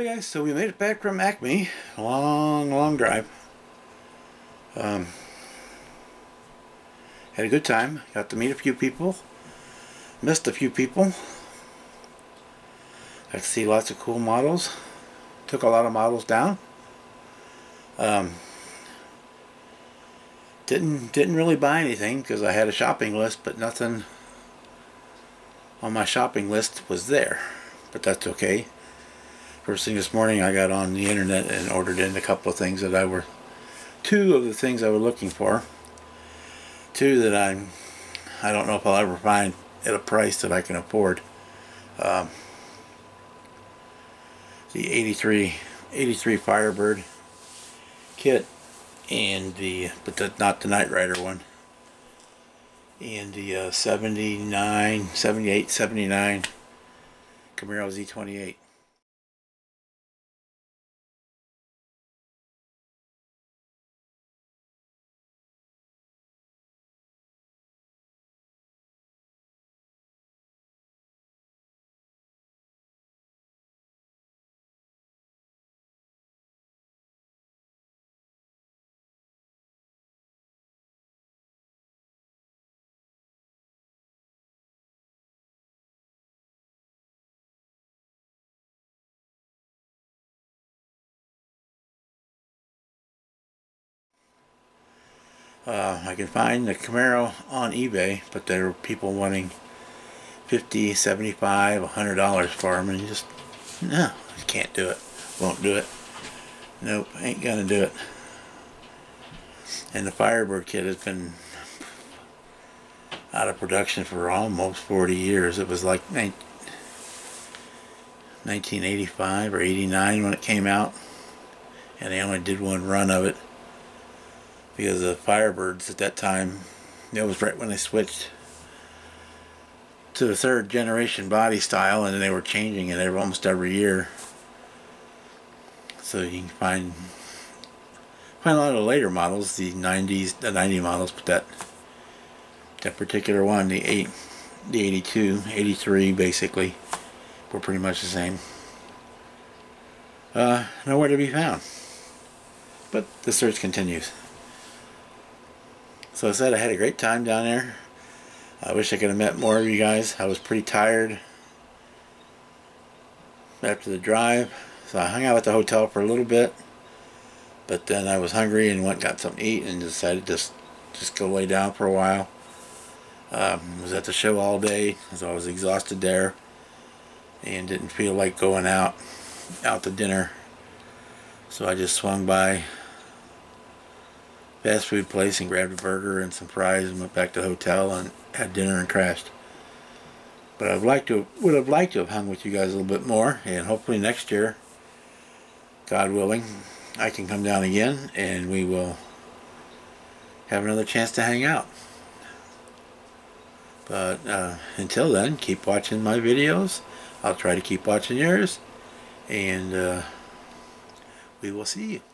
Hi guys, so we made it back from Acme. Long drive. Had a good time. Got to meet a few people. Missed a few people. Got to see lots of cool models. Took a lot of models down. Didn't really buy anything because I had a shopping list, but nothing on my shopping list was there. But that's okay. First thing this morning, I got on the internet and ordered in a couple of things that two of the things I was looking for. Two that I don't know if I'll ever find at a price that I can afford. The 83 Firebird kit, and but not the Knight Rider one, and the 78, 79 Camaro Z28. I can find the Camaro on eBay, but there are people wanting $50, $75, $100 for them, and you just, no, you can't do it. Won't do it. Nope, ain't gonna do it. And the Firebird kit has been out of production for almost 40 years. It was like 1985 or 89 when it came out, and they only did one run of it because the Firebirds at that time, it was right when they switched to the third generation body style, and they were changing it almost every year. So you can find a lot of later models, the 90 models, but that particular one, the 82, 83 basically, were pretty much the same. Nowhere to be found. But the search continues. So I said I had a great time down there. I wish I could have met more of you guys. I was pretty tired after the drive, so I hung out at the hotel for a little bit, but then I was hungry and went and got something to eat and decided to just go lay down for a while. Was at the show all day, so I was exhausted there and didn't feel like going out to dinner, so I just swung by fast food place and grabbed a burger and some fries and went back to the hotel and had dinner and crashed. But would have liked to have hung with you guys a little bit more, and hopefully next year, God willing, I can come down again and we will have another chance to hang out. But until then, keep watching my videos. I'll try to keep watching yours, and we will see you.